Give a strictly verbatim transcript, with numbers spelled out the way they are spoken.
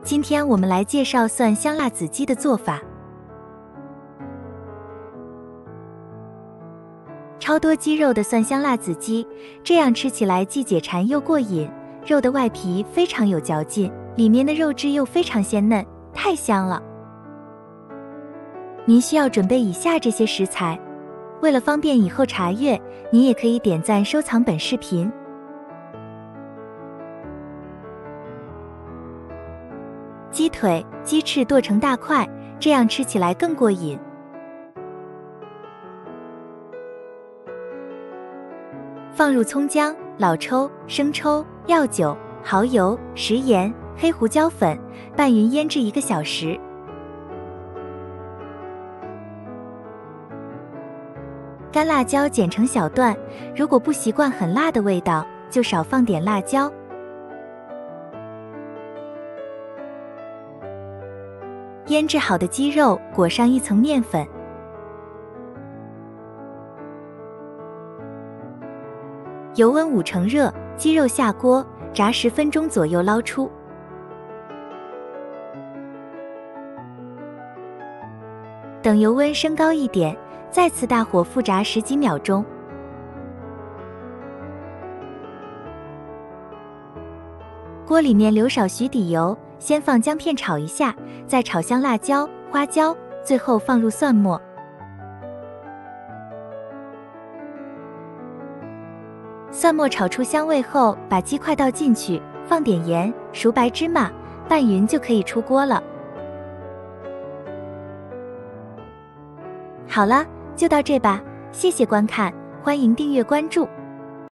今天我们来介绍蒜香辣子鸡的做法。超多鸡肉的蒜香辣子鸡，这样吃起来既解馋又过瘾。肉的外皮非常有嚼劲，里面的肉质又非常鲜嫩，太香了。您需要准备以下这些食材。为了方便以后查阅，您也可以点赞收藏本视频。鸡腿、鸡翅剁成大块，这样吃起来更过瘾。放入葱姜、老抽、生抽、料酒、蚝油、食盐、黑胡椒粉，拌匀腌制一个小时。干辣椒剪成小段，如果不习惯很辣的味道，就少放点辣椒。腌制好的鸡肉裹上一层面粉，油温五成热，鸡肉下锅炸十分钟左右，捞出。等油温升高一点，再次大火复炸十几秒钟。锅里面留少许底油，先放姜片炒一下，再炒香辣椒、花椒，最后放入蒜末。蒜末炒出香味后，把鸡块倒进去，放点盐、熟白芝麻，拌匀就可以出锅了。好了，就到这吧，谢谢观看，欢迎订阅关注。